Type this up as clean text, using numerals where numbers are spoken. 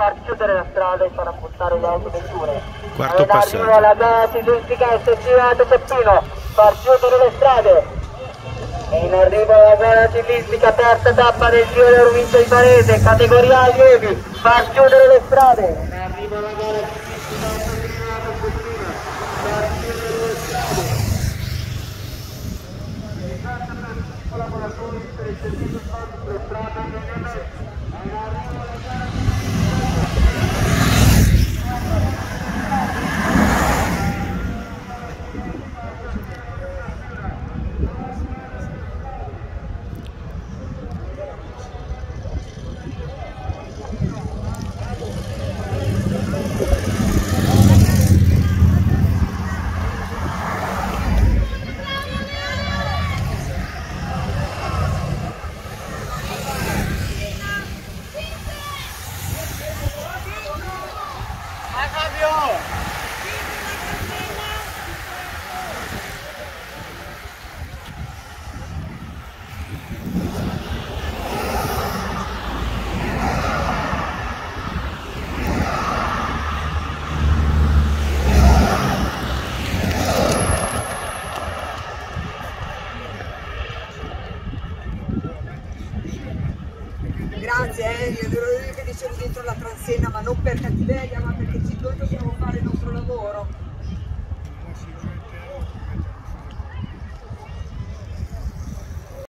far chiudere la strada e far appostare le autovetture. Quarto In passaggio. arrivo alla zona ciclistica SC Seppino, far chiudere le strade. E in arrivo alla zona ciclistica, terza tappa del Giro della Provincia di Varese, categoria allievi, far chiudere le strade. In arrivo alla zona ciclistica SC Seppino, far chiudere le strade. Collaboratori per il servizio sulle strade in arrivo alla gara. Grazie, io devo dire che dicevo dentro la transena, ma non per cattiveria, ma perché noi dobbiamo fare il nostro lavoro.